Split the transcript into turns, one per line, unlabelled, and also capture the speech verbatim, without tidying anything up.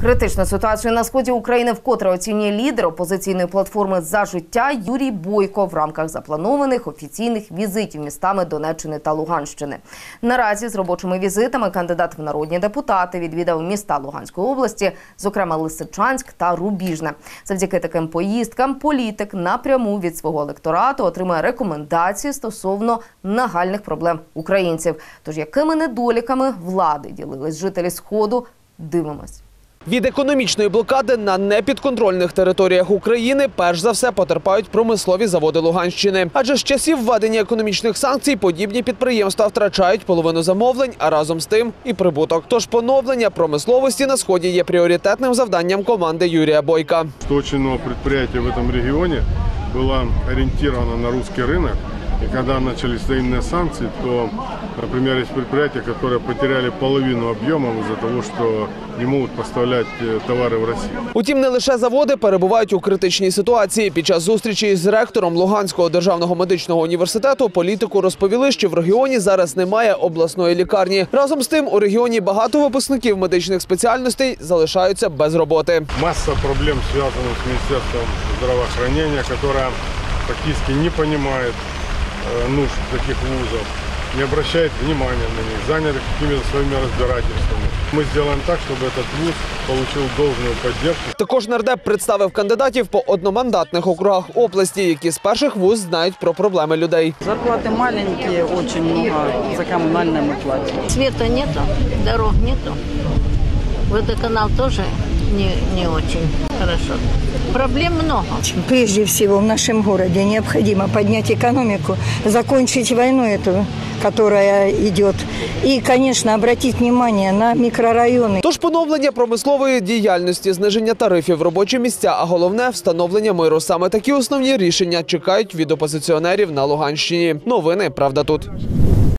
Критичну ситуацію на сході України вкотре оцінює лідер опозиційної платформи «За життя» Юрій Бойко в рамках запланованих офіційних візитів містами Донеччини та Луганщини. Наразі з робочими візитами кандидат в народні депутати відвідав міста Луганської області, зокрема Лисичанськ та Рубіжне. Завдяки таким поїздкам політик напряму від свого електорату отримує рекомендації стосовно нагальних проблем українців. Тож якими недоліками влади ділились жителі Сходу, дивимось.
Від економічної блокади на непідконтрольних територіях України перш за все потерпають промислові заводи Луганщини. Адже з часів введення економічних санкцій подібні підприємства втрачають половину замовлень, а разом з тим і прибуток. Тож поновлення промисловості на Сході є пріоритетним завданням команди Юрія Бойка.
Очень много предприятий в этом регионе было ориентировано на русский рынок. И когда начались военные санкции, то, например, есть предприятия, которые потеряли половину объемов из-за того, что не могут поставлять товари в Росію.
Утім, не лише заводи перебувають у критичній ситуації. Під час зустрічі з ректором Луганського державного медичного університету політику розповіли, що в регіоні зараз немає обласної лікарні. Разом з тим, у регіоні багато випускників медичних спеціальностей залишаються без роботи.
Маса проблем зв'язаних з Міністерством здравоохранения, яке фактично не розуміє нужд таких вузов, не обращает внимания на них, заняты какими-то своими разбирательствами. Мы сделаем так, чтобы этот вуз получил должную поддержку.
Також нардеп представив кандидатів по одномандатних округах області, які з перших вуз знають про проблеми людей.
Зарплаты маленькие, очень много за коммунальное мы платим.
Света нету, дорог нету, водоканал тоже не, не очень хорошо. Проблем много.
Прежде всего в нашем городе необходимо поднять экономику, закончить войну эту, которая идет. И, конечно, обратить внимание на микрорайоны.
Тож поновлення промислової діяльності, зниження тарифів, робочі місця, а головне – встановлення миру. Саме такі основні рішення чекають від опозиціонерів на Луганщині. Новини «Правда тут».